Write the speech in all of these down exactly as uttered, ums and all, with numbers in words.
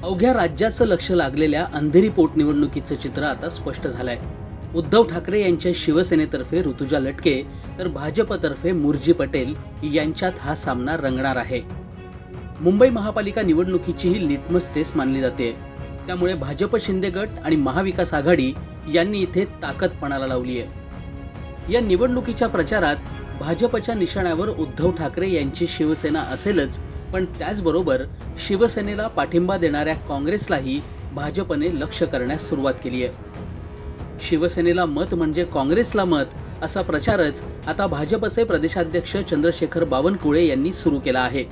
अवघ्या राज्याचं लक्ष लागलेल्या अंधेरी पोटनिवडणुकीचं चित्र आता स्पष्ट झालंय। उद्धव ठाकरे यांच्या शिवसेनेतर्फे ऋतुजा लटके तर भाजपतर्फे मुरजी पटेल यांच्यात हा सामना रंगणार आहे। मुंबई महापालिका निवडणुकीची ही लिटमस टेस्ट मानली जाते। त्यामुळे भाजप शिंदे गट आणि महाविकास आघाडी यांनी इथे ताकद पणाला लावली आहे। या निवडणुकीच्या प्रचारात भाजपच्या निशाण्यावर उद्धव ठाकरे यांची शिवसेना असेलच, पण त्याचबरोबर शिवसेनेला पाठिंबा देणाऱ्या काँग्रेसलाही भाजपने लक्ष करण्यास सुरुवात केली आहे। शिवसेनेला मत म्हणजे काँग्रेसला मत असा प्रचारच आता भाजपचे प्रदेशाध्यक्ष चंद्रशेखर बावनकुळे यांनी सुरू केला आहे।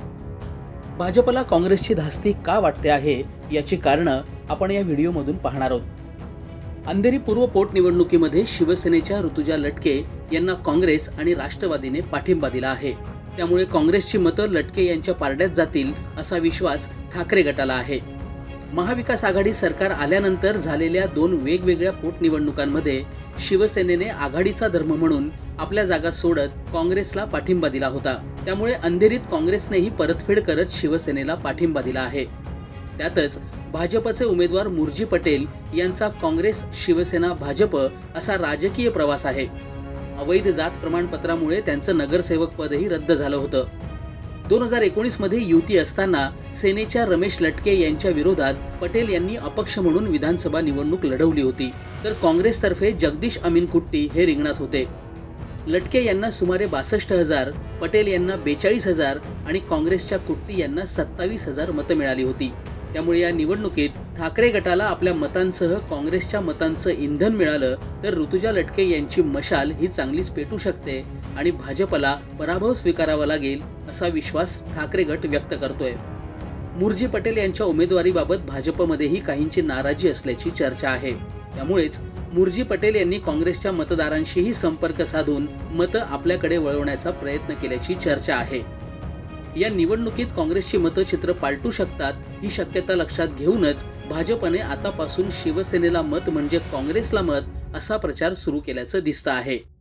भाजपला काँग्रेसची धास्ती का वाटते आहे याची कारणं आपण या व्हिडिओमधून पाहणार आहोत। अंधेरी पूर्व पोटनिवडणुकीमध्ये शिवसेनेच्या ऋतुजा लटके यांना काँग्रेस आणि राष्ट्रवादीने पाठिंबा दिला आहे। त्यामुळे काँग्रेसची मतं लटके यांच्या पारड्यात जातील असा विश्वास ठाकरे गटाला आहे। महाविकास आघाडी सरकार आल्यानंतर झालेल्या दोन वेगवेगळ्या पोटनिवडणुकांमध्ये शिवसेनेने आघाडीचा धर्म म्हणून आपल्या जागा सोडत काँग्रेसला पाठिंबा दिला होता। त्यामुळे अंधेरीत काँग्रेसनेही परतफेड करत शिवसेनेला पाठिंबा दिला आहे। त्यातच भाजपचे उमेदवार मुरजी पटेल यांचा काँग्रेस शिवसेना भाजप असा राजकीय प्रवास आहे। अवैध जात प्रमाणपत्रामुळे त्यांचं नगरसेवक पदही रद्द झालं होतं। दोन हजार एकोणीस मध्ये युती असताना सेनेच्या रमेश लटके यांच्या विरोधात पटेल यांनी अपक्ष म्हणून विधानसभा निवडणूक लढवली होती, तर काँग्रेसतर्फे जगदीश अमीन कुट्टी हे रिंगणात होते। लटके यांना सुमारे बासष्ट हजार, पटेल यांना बेचाळीस हजार आणि काँग्रेसच्या कुट्टी यांना सत्तावीस हजार मतं मिळाली होती। त्यामुळे या निवडणुकीत ठाकरे गटाला आपल्या मतांसह काँग्रेसच्या मतांचं इंधन मिळालं तर ऋतुजा लटके यांची मशाल ही चांगलीच पेटू शकते आणि भाजपला पराभव स्वीकारावा लागेल असा विश्वास ठाकरे गट व्यक्त करतोय। मुरजी पटेल यांच्या उमेदवारीबाबत भाजपमध्येही काहींची नाराजी असल्याची चर्चा आहे। त्यामुळेच मुरजी पटेल यांनी काँग्रेसच्या मतदारांशीही संपर्क साधून मतं आपल्याकडे वळवण्याचा प्रयत्न केल्याची चर्चा आहे। या निवडणुकीत काँग्रेसची मतचित्र पालटू शकतात ही शक्यता लक्षात घेऊनच भाजपने आतापासून शिवसेनेला मत म्हणजे काँग्रेसला मत असा प्रचार सुरू केल्याचं दिसतं आहे।